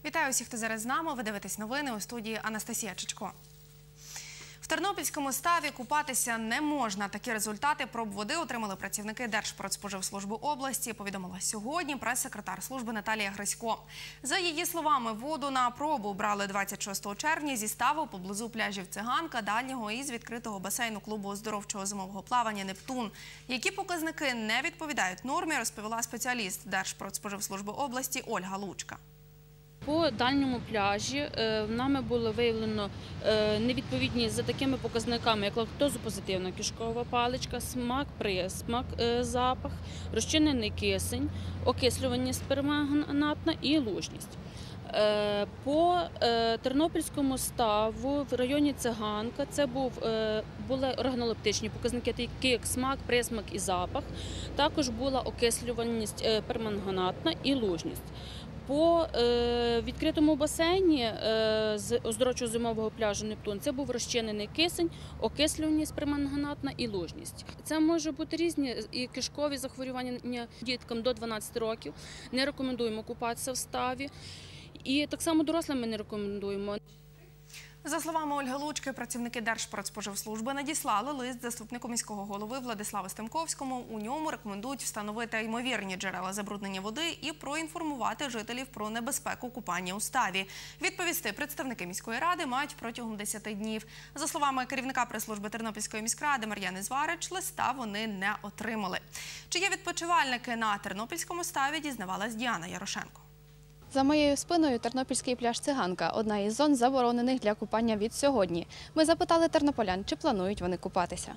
Вітаю усіх, хто зараз з нами. Ви дивитесь новини, у студії Анастасія Чичко. В Тернопільському ставі купатися не можна. Такі результати проб води отримали працівники Держпродспоживслужби області, повідомила сьогодні прес-секретар служби Наталія Грисько. За її словами, воду на пробу брали 26 червня зі ставу поблизу пляжів Циганка, дальнього і з відкритого басейну клубу оздоровчого зимового плавання «Нептун». Які показники не відповідають нормі, розповіла спеціаліст Держпродспоживслужби області Ольга Лучка. По дальньому пляжі нами було виявлено невідповідність за такими показниками, як лактозопозитивна кишкова паличка, смак, присмак, запах, розчинений кисень, окислюваність перманганатна і лужність. По Тернопільському ставу в районі Циганка це були органолептичні показники, такі як смак, присмак і запах. Також була окислюваність перманганатна і лужність. По відкритому басейні з оздоровчого зимового пляжу «Нептун» це був розчинений кисень, окислюваність перманганатна і лужність. Це може бути різні і кишкові захворювання діткам до 12 років. Не рекомендуємо купатися в ставі. І так само дорослим ми не рекомендуємо. За словами Ольги Лучки, працівники Держпродспоживслужби надіслали лист заступнику міського голови Владиславу Стемковському. У ньому рекомендують встановити ймовірні джерела забруднення води і проінформувати жителів про небезпеку купання у ставі. Відповісти представники міської ради мають протягом 10 днів. За словами керівника прес-служби Тернопільської міськради Мар'яни Зварич, листа вони не отримали. Чи є відпочивальники на Тернопільському ставі, дізнавалась Діана Ярошенко. За моєю спиною тернопільський пляж Циганка – одна із зон, заборонених для купання від сьогодні. Ми запитали тернополян, чи планують вони купатися.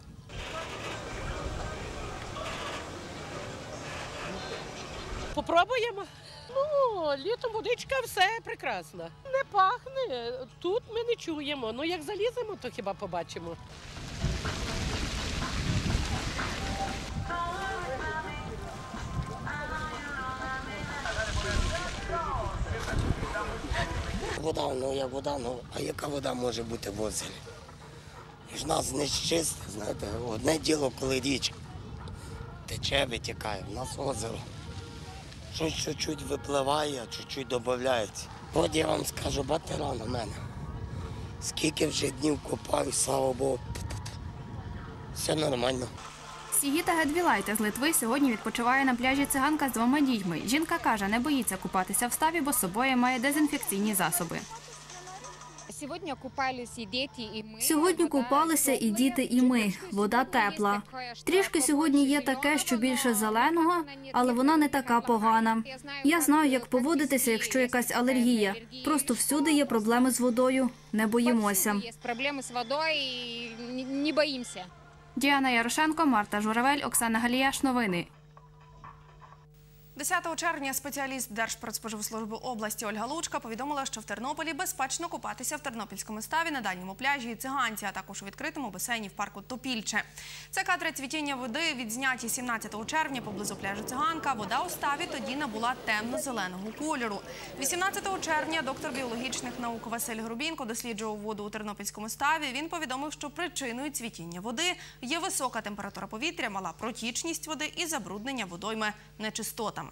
Попробуємо. Літом водичка, все прекрасно. Не пахне, тут ми не чуємо. Як заліземо, то хіба побачимо. Вода, як вода, а яка вода може бути в озері? І ж нас не чисте, знаєте, одне діло, коли річ тече, витікає, в нас озеро. Щось чуть-чуть випливає, чуть-чуть додається. От я вам скажу, батера на мене. Скільки вже днів купаю, слава Богу, все нормально. Сігіта Гедвілайте з Литви сьогодні відпочиває на пляжі Циганка з 2 дітьми. Жінка каже, не боїться купатися в ставі, бо з собою має дезінфекційні засоби. Сьогодні купалися і діти, і ми. Вода тепла. Трішки сьогодні є таке, що більше зеленого, але вона не така погана. Я знаю, як поводитися, якщо якась алергія. Просто всюди є проблеми з водою. Не боїмося. Діана Ярошенко, Марта Журавель, Оксана Галіяш. Новини. 10 червня спеціаліст Держпродспоживслужби області Ольга Лучка повідомила, що в Тернополі безпечно купатися в Тернопільському ставі, на дальньому пляжі і Циганці, а також у відкритому басейні в парку Топільче. Це кадри цвітіння води відзняті 17 червня поблизу пляжу Циганка. Вода у ставі тоді набула темно-зеленого кольору. 18 червня доктор біологічних наук Василь Грубінко досліджував воду у Тернопільському ставі. Він повідомив, що причиною цвітіння води є висока температура повітря, мала протічність води і забруднення водойми нечистотами.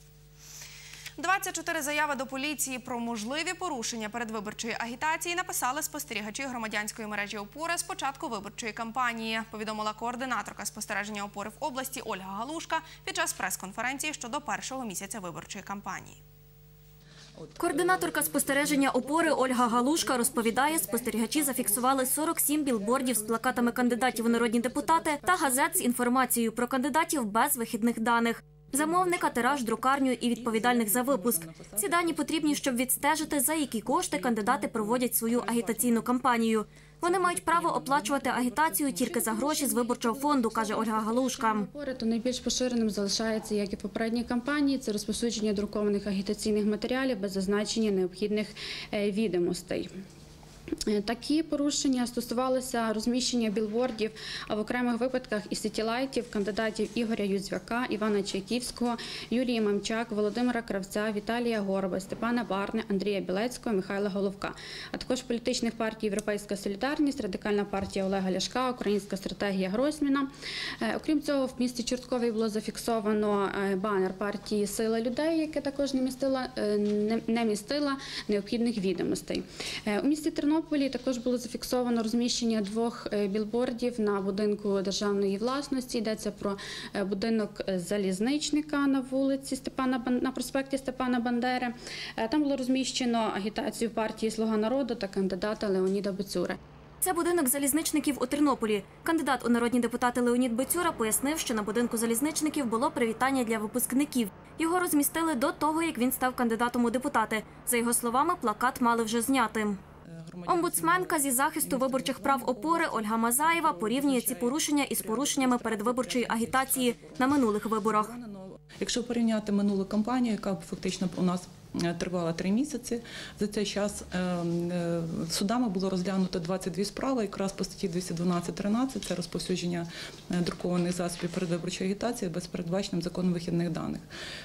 24 заяви до поліції про можливі порушення передвиборчої агітації написали спостерігачі громадянської мережі «Опора» з початку виборчої кампанії, повідомила координаторка спостереження «Опори» в області Ольга Галушка під час прес-конференції щодо першого місяця виборчої кампанії. Координаторка спостереження «Опори» Ольга Галушка розповідає, спостерігачі зафіксували 47 білбордів з плакатами кандидатів у народні депутати та газет з інформацією про кандидатів без вихідних даних. Замовника, тираж, друкарню і відповідальних за випуск. Ці дані потрібні, щоб відстежити, за які кошти кандидати проводять свою агітаційну кампанію. Вони мають право оплачувати агітацію тільки за гроші з виборчого фонду, каже Ольга Галушка. То найбільш поширеним залишається, як і в попередній кампанії, це розповсюдження друкованих агітаційних матеріалів без зазначення необхідних відомостей. Такі порушення стосувалися розміщення білбордів, а в окремих випадках і сітілайтів кандидатів Ігоря Юзвяка, Івана Чайківського, Юлії Мамчак, Володимира Кравця, Віталія Горби, Степана Барни, Андрія Білецького, Михайла Головка, а також політичних партій «Європейська солідарність», Радикальна партія Олега Ляшка, Українська стратегія Гройсмана. Окрім цього, в місті Чортковій було зафіксовано банер партії «Сила людей», яке також не містила необхідних відомостей. У місті Тернополі також було зафіксовано розміщення 2 білбордів на будинку державної власності. Йдеться про будинок залізничника на вулиці на проспекті Степана Бандери. Там було розміщено агітацію партії «Слуга народу» та кандидата Леоніда Бецюри. Це будинок залізничників у Тернополі. Кандидат у народні депутати Леонід Бецюра пояснив, що на будинку залізничників було привітання для випускників. Його розмістили до того, як він став кандидатом у депутати. За його словами, плакат мали вже зняти. Омбудсменка зі захисту виборчих прав «Опори» Ольга Мазаєва порівнює ці порушення із порушеннями передвиборчої агітації на минулих виборах. Якщо порівняти минулу кампанію, яка фактично у нас тривала 3 місяці, за цей час судами було розглянуто 22 справи, якраз по статті 212-13, це розповсюдження друкованих засобів передвиборчої агітації без передбаченим законом вихідних даних.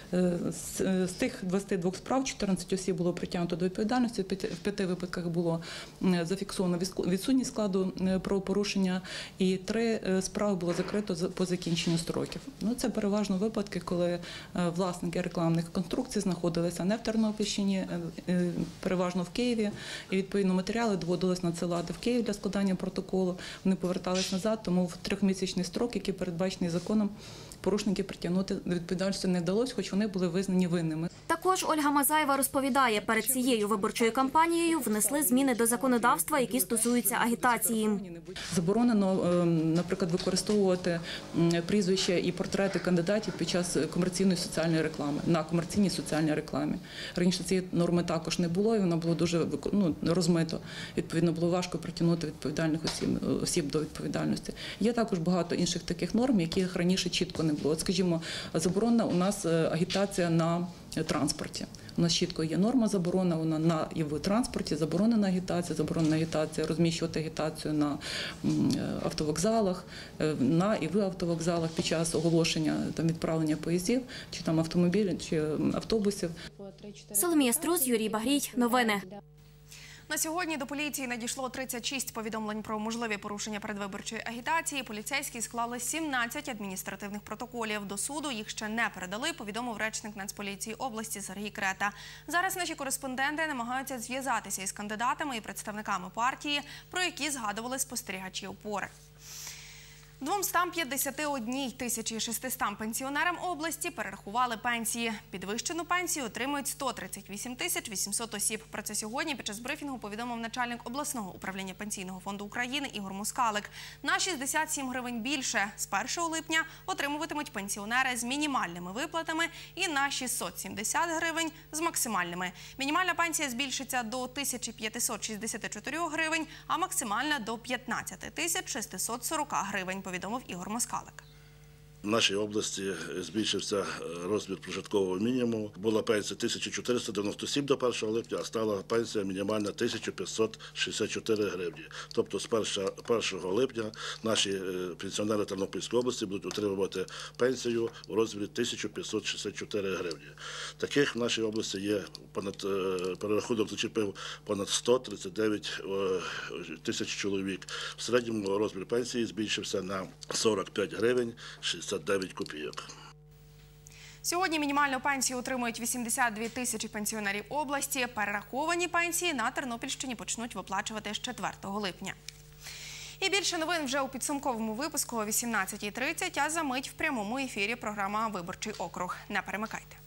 З тих 22 справ 14 осіб було притягнуто до відповідальності, в 5 випадках було зафіксовано відсутність складу правопорушення і 3 справи було закрито по закінченню строків. Це переважно випадки, коли власники рекламних конструкцій знаходилися не в Тернопільщині, переважно в Києві, і відповідно матеріали доводилось надсилати в Київ для складання протоколу. Вони повертались назад, тому в 3-місячний строк, який передбачений законом, порушників притягнути до відповідальності не вдалося, хоч вони були визнані винними. Також Ольга Мазаєва розповідає, перед цією виборчою кампанією внесли зміни до законодавства, які стосуються агітації. Заборонено, наприклад, використовувати прізвища і портрети кандидатів під час комерційної соціальної реклами, на комерційній соціальній рекламі. Раніше цієї норми також не було, і вона була дуже розмито. Відповідно, було важко притягнути відповідальних осіб до відповідальності. Є також багато інших таких норм, яких раніше чітко не було. От, скажімо, заборонена у нас агітація на транспорті. У нас чітко є норма заборона, вона на і в транспорті, заборонена агітація, розміщувати агітацію на автовокзалах, на і в автовокзалах під час оголошення відправлення поїздів, чи там автомобілів, чи автобусів. Соломія Струс, Юрій Багрій. Новини. На сьогодні до поліції надійшло 36 повідомлень про можливі порушення передвиборчої агітації. Поліцейські склали 17 адміністративних протоколів. До суду їх ще не передали, повідомив речник Нацполіції області Сергій Крета. Зараз наші кореспонденти намагаються зв'язатися із кандидатами і представниками партії, про які згадували спостерігачі «Опори». 251 600 пенсіонерам області перерахували пенсії. Підвищену пенсію отримують 138 800 осіб. Про це сьогодні під час брифінгу повідомив начальник обласного управління Пенсійного фонду України Ігор Москалик. На 67 гривень більше з 1 липня отримуватимуть пенсіонери з мінімальними виплатами і на 670 гривень з максимальними. Мінімальна пенсія збільшиться до 1564 гривень, а максимальна до 15 640 гривень, повідомив Ігор Москалик. В нашій області збільшився розмір прожиткового мінімуму. Була пенсія 1497 до 1 липня, а стала пенсія мінімальна 1564 гривні. Тобто з 1 липня наші пенсіонери Тернопільської області будуть отримувати пенсію у розмірі 1564 гривні. Таких в нашій області є перерахунок зачепив понад 139 тисяч чоловік. В середньому розмір пенсії збільшився на 45 гривень 69 копійок. Сьогодні мінімальну пенсію отримують 82 тисячі пенсіонерів області. Перераховані пенсії на Тернопільщині почнуть виплачувати з 4 липня. І більше новин вже у підсумковому випуску о 18:30, а за мить в прямому ефірі програма «Виборчий округ». Не перемикайте.